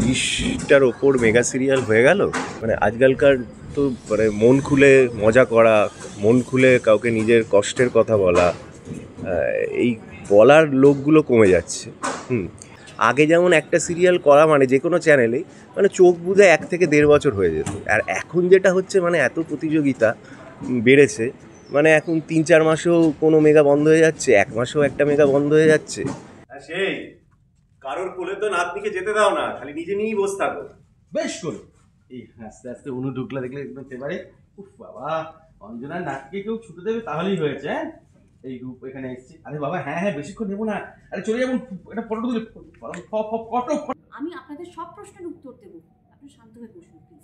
30টার ওপর mega serial হয়ে গেল। মানে আজকালকার তো মানে মন খুলে মজা করা, মন খুলে কাউকে নিজের কষ্টের কথা বলা, এই বলার লোকগুলো কমে যাচ্ছে। আগে যেমন একটা সিরিয়াল করা মানে যে কোনো চ্যানেলেই মানে চোখ বুজে 1 থেকে 1.5 বছর হয়ে যেত। আর এখন যেটা হচ্ছে মানে এত প্রতিযোগিতা বেড়েছে, মানে এখন 3-4 মাসেও কোনো মেগা বন্ধ হয়ে যাচ্ছে, 1 মাসেও একটা মেগা বন্ধ হয়ে যাচ্ছে। সেই কারোর কোলে তো নাতনিকে যেতে দাও না, খালি নিজে নিয়েই বসে থাকো। বেশ করে এই আস্তে আস্তে অনু ঢুকলা দেখলে একদম এবারে উফ বাবা, অঞ্জনার নাককে কেউ ছুটে দেবে তাহলেই হয়েছে। হ্যাঁ এই রূপ এখানে এসেছি। আরে বাবা হ্যাঁ বেশিক্ষণ নেবো না, আরে চলে যাবো, একটা ফটো তুলে ফটো। আমি আপনাদের সব প্রশ্নের উত্তর দেবো, আপনি শান্ত হয়ে বসুন প্লিজ।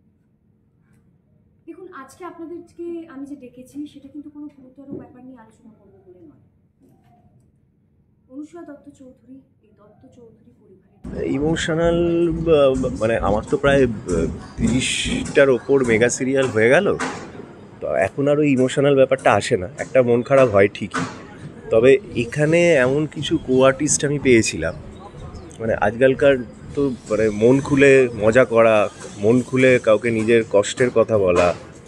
দেখুন, আজকে আপনাদেরকে আমি যে ডেকেছি সেটা কিন্তু কোনো গুরুতর ব্যাপার নিয়ে আলোচনা করবো বলে নয়। অনুসূয়া দত্ত চৌধুরী, এই দত্ত চৌধুরী পরিবারের ইমোশনাল মানে আমার তো প্রায় 30টার ওপর মেগা সিরিয়াল হয়ে গেল, তো এখন আর ওই ইমোশনাল ব্যাপারটা আসে না। একটা মন খারাপ হয় ঠিকই, তবে এখানে এমন কিছু কো আর্টিস্ট আমি পেয়েছিলাম, মানে আজকালকার তো মানে মন খুলে মজা করা, মন খুলে কাউকে নিজের কষ্টের কথা বলা,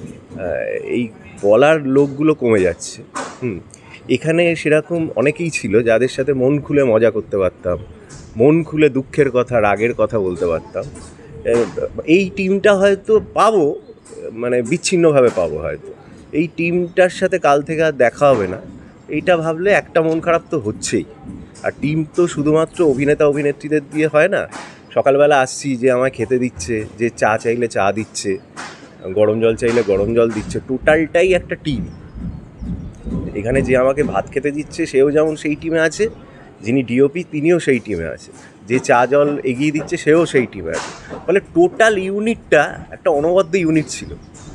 এই বলার লোকগুলো কমে যাচ্ছে। এখানে সেরকম অনেকেই ছিল যাদের সাথে মন খুলে মজা করতে পারতাম, মন খুলে দুঃখের কথা, রাগের কথা বলতে পারতাম। এই টিমটা হয়তো পাবো, মানে বিচ্ছিন্নভাবে পাবো হয়তো। এই টিমটার সাথে কাল থেকে আর দেখা হবে না, এইটা ভাবলে একটা মন খারাপ তো হচ্ছেই। আর টিম তো শুধুমাত্র অভিনেতা অভিনেত্রীদের দিয়ে হয় না। সকালবেলা আসছি, যে আমায় খেতে দিচ্ছে, যে চা চাইলে চা দিচ্ছে, গরম জল চাইলে গরম জল দিচ্ছে, টোটালটাই একটা টিম। এখানে যে আমাকে ভাত খেতে দিচ্ছে সেও যেমন সেই টিমে আছে, যিনি ডিওপি তিনিও সেই টিমে আছে, যে চা জল এগিয়ে দিচ্ছে সেও সেই টিমে আছে। ফলে টোটাল ইউনিটটা একটা অনবদ্য ইউনিট ছিল।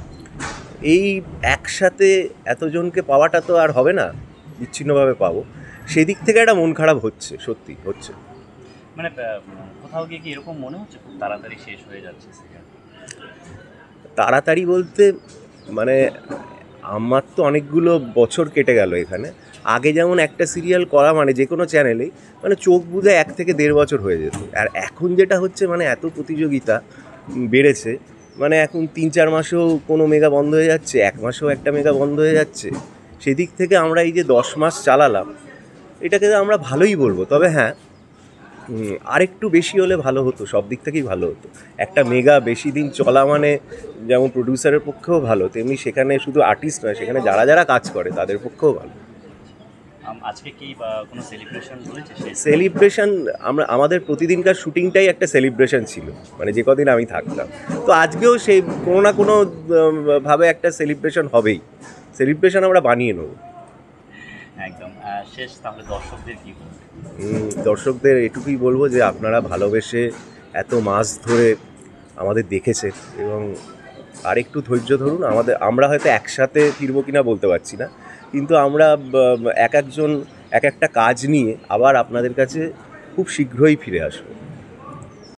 এই একসাথে এতজনকে পাওয়াটা তো আর হবে না, বিচ্ছিন্নভাবে পাবো। সেদিক থেকে একটা মন খারাপ হচ্ছে, সত্যি হচ্ছে। মানে কোথাও গিয়ে কি এরকম মনে হচ্ছে খুব তাড়াতাড়ি শেষ হয়ে যাচ্ছে সিরিয়াল? তাড়াতাড়ি বলতে মানে আমার তো অনেকগুলো বছর কেটে গেল এখানে। আগে যেমন একটা সিরিয়াল করা মানে যে কোনো চ্যানেলেই মানে চোখ বুজে 1 থেকে 1.5 বছর হয়ে যেত। আর এখন যেটা হচ্ছে মানে এত প্রতিযোগিতা বেড়েছে, মানে এখন 3-4 মাসেও কোনো মেগা বন্ধ হয়ে যাচ্ছে, 1 মাসেও একটা মেগা বন্ধ হয়ে যাচ্ছে। সেদিক থেকে আমরা এই যে 10 মাস চালালাম, এটাকে আমরা ভালোই বলবো। তবে হ্যাঁ, আরেকটু বেশি হলে ভালো হতো, সব দিক থেকেই ভালো হতো। একটা মেগা বেশি দিন চলা মানে যেমন প্রডিউসারের পক্ষেও ভালো, তেমনি সেখানে শুধু আর্টিস্ট নয়, সেখানে যারা যারা কাজ করে তাদের পক্ষেও ভালো। আজকে কি কোনো সেলিব্রেশন হয়েছে? সেলিব্রেশন আমাদের প্রতিদিনকার শুটিংটাই একটা সেলিব্রেশন ছিল, মানে যে কদিন আমি থাকতাম। তো আজকেও সেই কোনো না কোনো ভাবে একটা সেলিব্রেশন হবেই। সেলিব্রেশন আমরা বানিয়ে নেব। একদম শেষ, তাহলে দর্শকদের কি বলবো? দর্শকদের এটুকুই বলবো যে আপনারা ভালোবেসে এত মাস ধরে আমাদের দেখেছেন, এবং আরেকটু ধৈর্য ধরুন। আমরা হয়তো একসাথে ফিরবো কিনা বলতে পারছি না, কিন্তু আমরা এক একটা কাজ নিয়ে আবার আপনাদের কাছে খুব শীঘ্রই ফিরে আসবো।